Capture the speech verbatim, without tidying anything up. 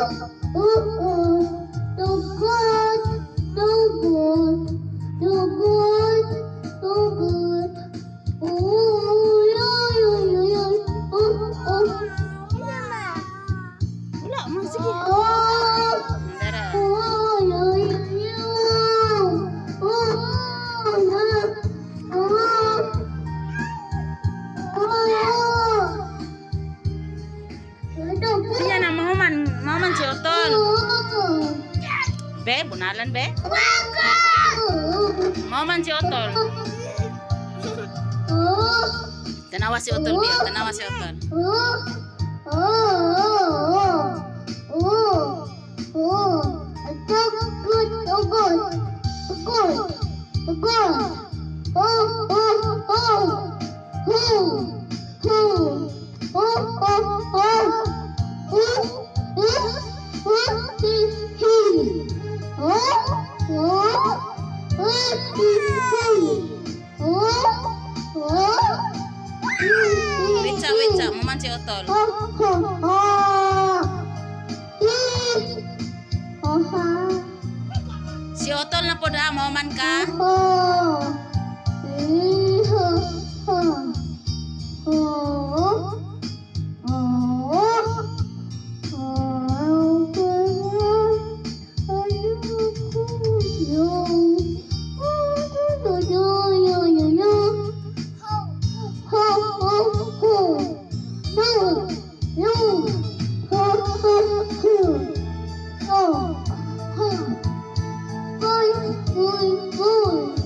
Be, bunalan be. Mau man si Otol. Tanawa si Otol be, tanawa si Otol. Wica, wica, mau man si Otol. Si Otol na po da, mau man ka? Boy, boy, boy.